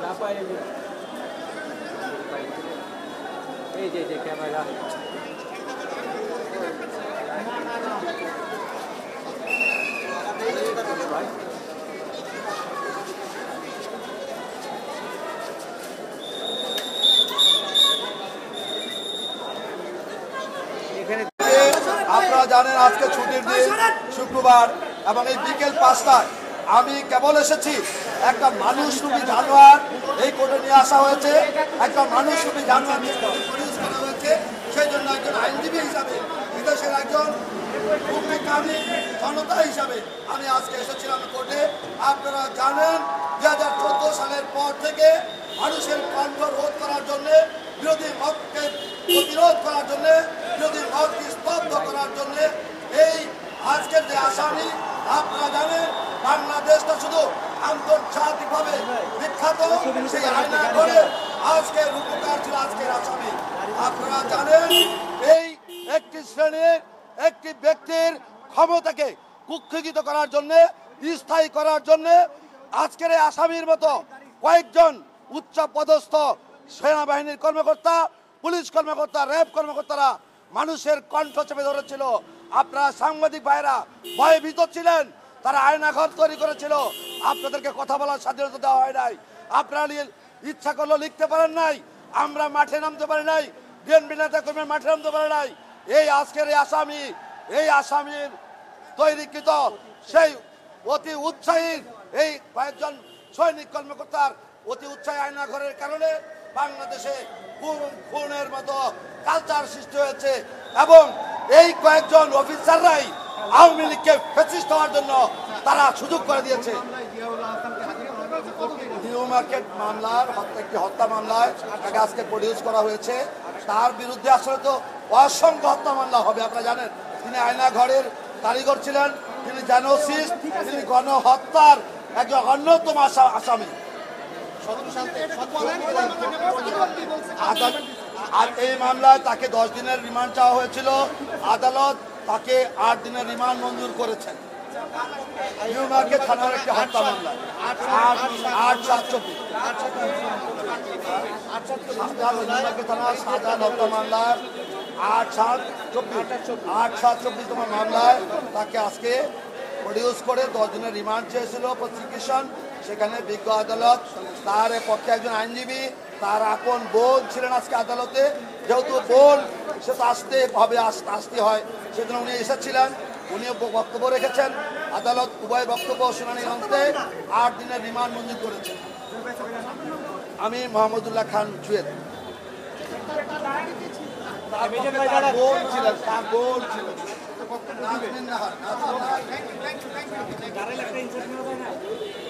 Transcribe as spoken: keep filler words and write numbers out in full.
এই যে যে ক্যামেরা আপনারা জানেন আজকে ছুটির দিন শুক্রবার এবং এই বিকেল পাঁচটায় আমি কেবল এসেছি একটা মানুষরূপী জানোয়ার এই কোর্টে নিয়ে আসা হয়েছে। একটা মানুষরূপী জানোয়ার প্রডিউস করা হয়েছে। সেই জন্য একজন আইনজীবী হিসাবে বিদেশের একজন ভূমিকামী জনতা হিসাবে আমি আজকে এসেছিলাম কোর্টে। আপনারা জানেন দুই হাজার চোদ্দ সালের পর থেকে মানুষের কণ্ঠ রোধ করার জন্য, বিরোধী মতকে প্রতিরোধ করার জন্য, বিরোধী মতকে স্তব্ধ করার জন্য এই আজকের যে আসামি, আপনারা জানেন বাংলাদেশটা শুধু আন্তর্জাতিকভাবে বিখ্যাত সেই আয়না করে আজকে রূপকার ছিল আজকের আসামি। আপনারা জানেন এই একটি শ্রেণীর একটি ব্যক্তির ক্ষমতাকে কুক্ষিগত করার জন্য, স্থায়ী করার জন্য আজকের এই আসামির মতো কয়েকজন উচ্চ পদস্থ সেনাবাহিনীর কর্মকর্তা, পুলিশ কর্মকর্তা, র্যাব কর্মকর্তারা মানুষের কণ্ঠ চেপে ধরেছিল। আপনারা সাংবাদিক ভাইরা ভয়ে ভীত ছিলেন, তারা আয়নাঘর তৈরি করেছিল। আপনাদেরকে কথা বলার স্বাধীনতা দেওয়া হয় নাই। আপনারা ইচ্ছা করলেও লিখতে পারেন নাই, আমরা মাঠে নামতে পারি নাই, বিএনপি নেতা কর্মী মাঠে নামতে পারে নাই। এই আজকের এই আসামি, এই আসামির তৈরিকৃত সেই অতি উৎসাহী এই কয়েকজন সৈনিক কর্মকর্তার অতি উৎসাহী আয়নাঘরের কারণে বাংলাদেশে খুন খুনের মতো কালচার সৃষ্টি হয়েছে এবং এই কয়েকজন অফিসাররাই আওয়ামী লীগকে ফ্যাসিস্ট হওয়ার জন্য তারা সুযোগ করে দিয়েছে। নিউ মার্কেট মামলার একটি হত্যা মামলায় তাকে আজকে প্রডিউস করা হয়েছে। তার বিরুদ্ধে আসলে তো অসংখ্য হত্যা মামলা হবে। আপনারা জানেন তিনি আয়নাঘরের কারিগর ছিলেন, তিনি জেনোসিস্ট, তিনি গণহত্যার একজন অন্যতম আসামি। আর এই মামলায় তাকে দশ দিনের রিমান্ড চাওয়া হয়েছিল। আদালত তাকে আট দিনের রিমান্ড মঞ্জুর করেছেন। নিউ মার্কেট থানার একটি হত্যা মামলা আট সাত চব্বিশ থানার সাজান হত্যা মামলার আট সাত চব্বিশ আট সাত চব্বিশতম মামলায় তাকে আজকে প্রডিউস করে দশ দিনের রিমান্ড চেয়েছিল প্রসিকিউশন। সেখানে বিজ্ঞ আদালত তার পক্ষে একজন আইনজীবী, তার আপন বোন ছিলেন আজকে আদালতে। যেহেতু বোন সে তো আসতে হবে, আসতে হয়, সেজন্য উনি এসেছিলেন। উনিও বক্তব্য রেখেছেন। আদালত উভয় বক্তব্য শুনানি অন্তে আট দিনের রিমান্ড মঞ্জুর করেছেন। আমি মোহাম্মদুল্লাহ খান জুয়েদ। বোন ছিলেন, তার বোন ছিলেন নাজমিন নাহার।